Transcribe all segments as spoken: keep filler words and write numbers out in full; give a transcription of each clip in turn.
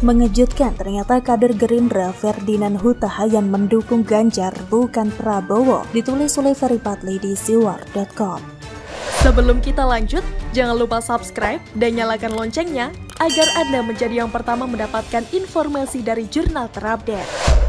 Mengejutkan, ternyata kader Gerindra Ferdinand Huta Hayan mendukung Ganjar bukan Prabowo, ditulis oleh Ferry Fadli di siwar dot com. Sebelum kita lanjut, jangan lupa subscribe dan nyalakan loncengnya agar Anda menjadi yang pertama mendapatkan informasi dari jurnal terupdate.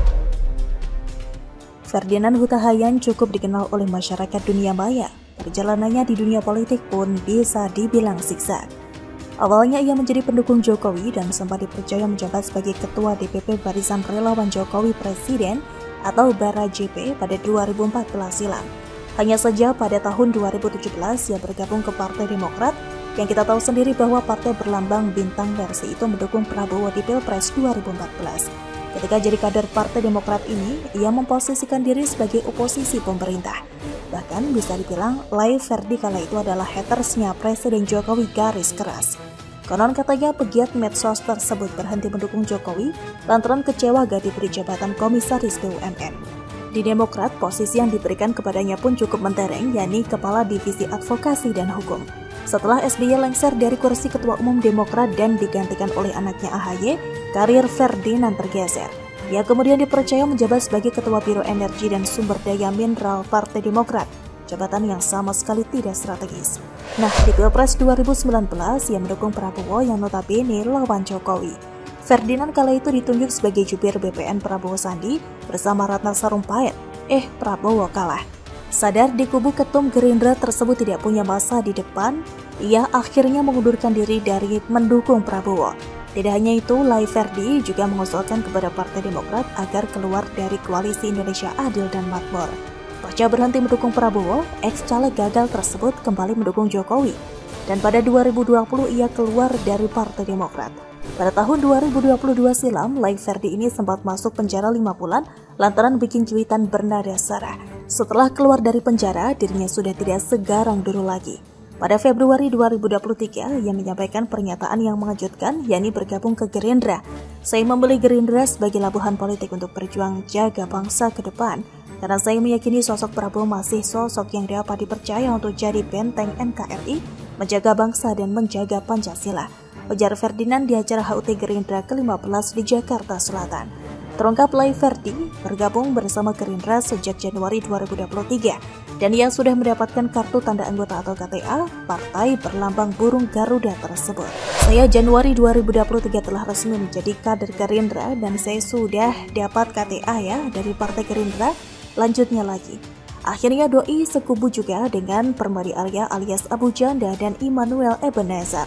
Ferdinand Huta Hayan cukup dikenal oleh masyarakat dunia maya. Perjalanannya di dunia politik pun bisa dibilang zigzag. Awalnya ia menjadi pendukung Jokowi dan sempat dipercaya menjabat sebagai Ketua D P P Barisan Relawan Jokowi Presiden atau BARA J P pada dua ribu empat belas silam. Hanya saja pada tahun dua ribu tujuh belas ia bergabung ke Partai Demokrat yang kita tahu sendiri bahwa partai berlambang bintang Mersi itu mendukung Prabowo di Pilpres dua ribu empat belas. Ketika jadi kader Partai Demokrat ini, ia memposisikan diri sebagai oposisi pemerintah. Bahkan bisa dibilang Lai Ferdi kala itu adalah hatersnya Presiden Jokowi garis keras. Konon katanya pegiat medsos tersebut berhenti mendukung Jokowi lantaran kecewa gak diberi jabatan komisaris B U M N. Di Demokrat, posisi yang diberikan kepadanya pun cukup mentereng, yakni Kepala Divisi Advokasi dan Hukum. Setelah S B Y lengser dari kursi Ketua Umum Demokrat dan digantikan oleh anaknya A H Y, karir Ferdinand tergeser. Ia kemudian dipercaya menjabat sebagai Ketua Biro Energi dan Sumber Daya Mineral Partai Demokrat, jabatan yang sama sekali tidak strategis. Nah, di Pilpres dua ribu sembilan belas, ia mendukung Prabowo yang notabene lawan Jokowi. Ferdinand kala itu ditunjuk sebagai jubir B P N Prabowo Sandi bersama Ratna Sarumpait. Eh, Prabowo kalah. Sadar di kubu ketum Gerindra tersebut tidak punya masa di depan, ia akhirnya mengundurkan diri dari mendukung Prabowo. Tidak hanya itu, Lai Ferdi juga mengusulkan kepada Partai Demokrat agar keluar dari Koalisi Indonesia Adil dan Makmur. Pasca berhenti mendukung Prabowo, ex-caleg gagal tersebut kembali mendukung Jokowi. Dan pada dua ribu dua puluh ia keluar dari Partai Demokrat. Pada tahun dua ribu dua puluh dua silam, Lai Ferdi ini sempat masuk penjara lima bulan lantaran bikin cuitan bernada sara. Setelah keluar dari penjara, dirinya sudah tidak segarang dulu lagi. Pada Februari dua ribu dua puluh tiga, ia menyampaikan pernyataan yang mengejutkan, yakni bergabung ke Gerindra. Saya membeli Gerindra sebagai labuhan politik untuk berjuang jaga bangsa ke depan, karena saya meyakini sosok Prabowo masih sosok yang dapat dipercaya untuk jadi benteng N K R I, menjaga bangsa dan menjaga Pancasila. Ujar Ferdinand di acara H U T Gerindra ke lima belas di Jakarta Selatan. Terungkap Lai Ferdi bergabung bersama Gerindra sejak Januari dua ribu dua puluh tiga dan ia sudah mendapatkan kartu tanda anggota atau K T A partai berlambang burung Garuda tersebut. Saya Januari dua ribu dua puluh tiga telah resmi menjadi kader Gerindra dan saya sudah dapat K T A ya dari Partai Gerindra. Lanjutnya lagi. Akhirnya doi sekubu juga dengan Permadi Arya alias Abu Janda dan Immanuel Ebenezer.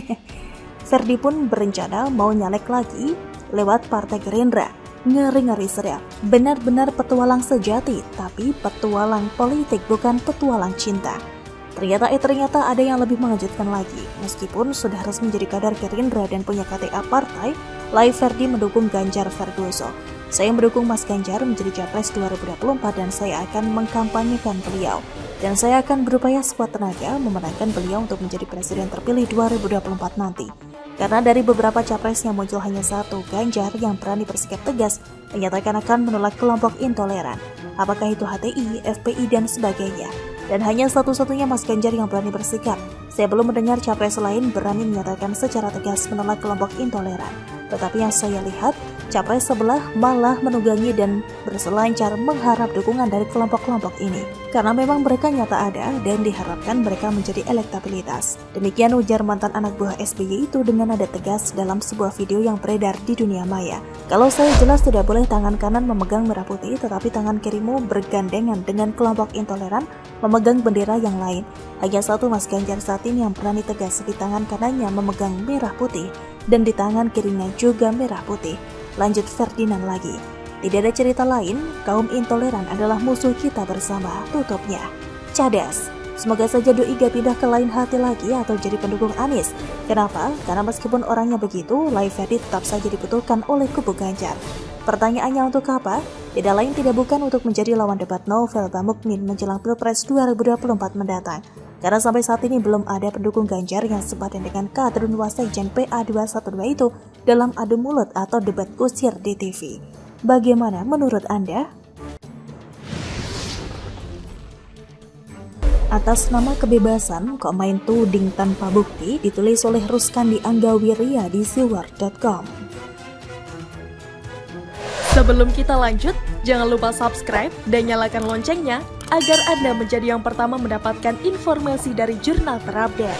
Ferdi pun berencana mau nyalek lagi lewat Partai Gerindra. Ngeri-ngeri sedap, benar-benar petualang sejati, tapi petualang politik bukan petualang cinta. Ternyata eh ternyata ada yang lebih mengejutkan lagi. Meskipun sudah resmi menjadi kader Gerindra dan punya K T A partai, Lai Ferdi mendukung Ganjar Ferguso. Saya mendukung Mas Ganjar menjadi Capres dua ribu dua puluh empat dan saya akan mengkampanyekan beliau. Dan saya akan berupaya sekuat tenaga memenangkan beliau untuk menjadi presiden terpilih dua ribu dua puluh empat nanti. Karena dari beberapa capres yang muncul hanya satu, Ganjar yang berani bersikap tegas menyatakan akan menolak kelompok intoleran. Apakah itu H T I, F P I, dan sebagainya. Dan hanya satu-satunya Mas Ganjar yang berani bersikap. Saya belum mendengar capres lain berani menyatakan secara tegas menolak kelompok intoleran. Tetapi yang saya lihat, capres sebelah malah menunggangi dan berselancar mengharap dukungan dari kelompok-kelompok ini. Karena memang mereka nyata ada dan diharapkan mereka menjadi elektabilitas. Demikian ujar mantan anak buah S B Y itu dengan nada tegas dalam sebuah video yang beredar di dunia maya. Kalau saya jelas tidak boleh tangan kanan memegang merah putih, tetapi tangan kirimu bergandengan dengan kelompok intoleran memegang bendera yang lain. Hanya satu Mas Ganjar saat ini yang berani tegas di tangan kanannya memegang merah putih dan di tangan kirinya juga merah putih. Lanjut Ferdinand lagi. Tidak ada cerita lain, kaum intoleran adalah musuh kita bersama, tutupnya. Cadas. Semoga saja doi gak pindah ke lain hati lagi atau jadi pendukung Anies. Kenapa? Karena meskipun orangnya begitu, Lai Ferdi tetap saja dibutuhkan oleh kubu Ganjar. Pertanyaannya untuk apa? Tidak lain tidak bukan untuk menjadi lawan debat Novel Bamukmin menjelang Pilpres dua ribu dua puluh empat mendatang. Karena sampai saat ini belum ada pendukung Ganjar yang sepadan dengan Kadrun Wasekjen P A dua satu dua itu dalam adu mulut atau debat kusir di T V. Bagaimana menurut Anda? Atas nama kebebasan, kok main tuding tanpa bukti, ditulis oleh Ruskandi Anggawiria di siwar dot com. Sebelum kita lanjut, jangan lupa subscribe dan nyalakan loncengnya agar Anda menjadi yang pertama mendapatkan informasi dari jurnal terupdate.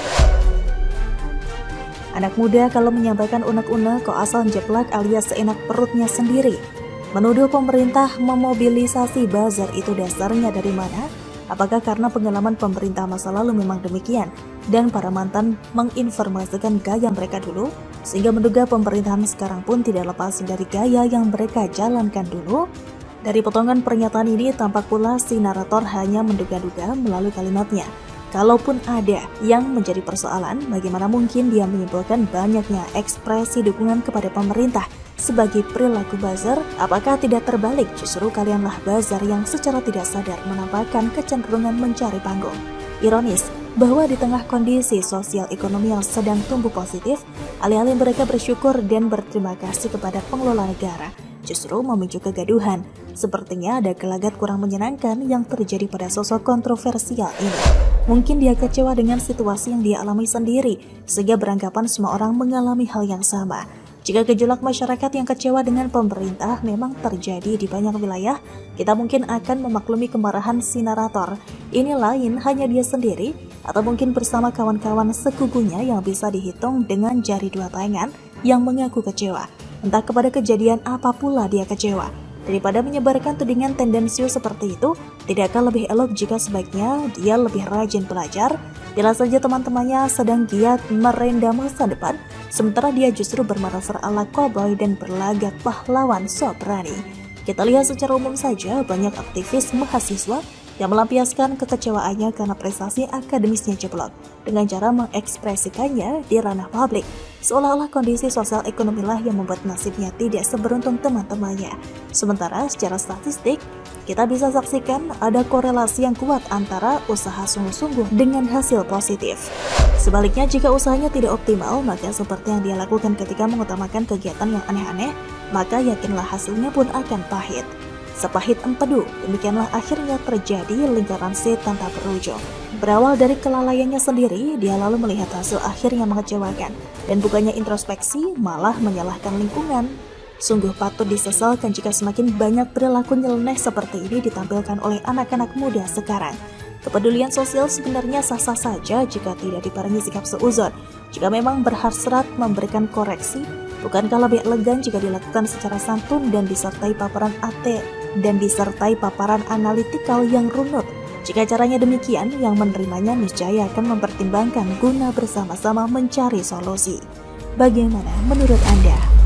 Anak muda kalau menyampaikan unek-unek kok asal jeplak alias seenak perutnya sendiri. Menuduh pemerintah memobilisasi buzzer itu dasarnya dari mana? Apakah karena pengalaman pemerintah masa lalu memang demikian dan para mantan menginformasikan gaya mereka dulu, sehingga menduga pemerintahan sekarang pun tidak lepas dari gaya yang mereka jalankan dulu? Dari potongan pernyataan ini tampak pula si narator hanya menduga-duga melalui kalimatnya. Kalaupun ada yang menjadi persoalan, bagaimana mungkin dia menyimpulkan banyaknya ekspresi dukungan kepada pemerintah sebagai perilaku buzzer? Apakah tidak terbalik, justru kalianlah buzzer yang secara tidak sadar menampakkan kecenderungan mencari panggung? Ironis bahwa di tengah kondisi sosial ekonomi yang sedang tumbuh positif, alih-alih mereka bersyukur dan berterima kasih kepada pengelola negara, justru memicu kegaduhan. Sepertinya ada gelagat kurang menyenangkan yang terjadi pada sosok kontroversial ini. Mungkin dia kecewa dengan situasi yang dia alami sendiri, sehingga beranggapan semua orang mengalami hal yang sama. Jika gejolak masyarakat yang kecewa dengan pemerintah memang terjadi di banyak wilayah, kita mungkin akan memaklumi kemarahan si narator. Ini lain hanya dia sendiri, atau mungkin bersama kawan-kawan sekubunya yang bisa dihitung dengan jari dua tangan yang mengaku kecewa. Entah kepada kejadian apa pula dia kecewa. Daripada menyebarkan tudingan tendensius seperti itu, tidakkah lebih elok jika sebaiknya dia lebih rajin belajar? Bila saja teman-temannya sedang giat merendam masa depan, sementara dia justru bermanuver ala cowboy dan berlagak pahlawan so berani. Kita lihat secara umum saja banyak aktivis mahasiswa yang melampiaskan kekecewaannya karena prestasi akademisnya jeblok dengan cara mengekspresikannya di ranah publik, seolah-olah kondisi sosial ekonomilah yang membuat nasibnya tidak seberuntung teman-temannya. Sementara secara statistik, kita bisa saksikan ada korelasi yang kuat antara usaha sungguh-sungguh dengan hasil positif. Sebaliknya, jika usahanya tidak optimal, maka seperti yang dia lakukan ketika mengutamakan kegiatan yang aneh-aneh, maka yakinlah hasilnya pun akan pahit. Sepahit empedu, demikianlah akhirnya terjadi lingkaran setan tak berujung. Berawal dari kelalaiannya sendiri, dia lalu melihat hasil akhirnya mengecewakan, dan bukannya introspeksi, malah menyalahkan lingkungan. Sungguh patut disesalkan jika semakin banyak perilaku nyeleneh seperti ini ditampilkan oleh anak-anak muda sekarang. Kepedulian sosial sebenarnya sah-sah saja jika tidak dibarengi sikap seuzon. Jika memang berhasrat memberikan koreksi, bukankah lebih elegan jika dilakukan secara santun dan disertai paparan ate dan disertai paparan analitikal yang runut? Jika caranya demikian, yang menerimanya niscaya akan mempertimbangkan guna bersama-sama mencari solusi. Bagaimana menurut Anda?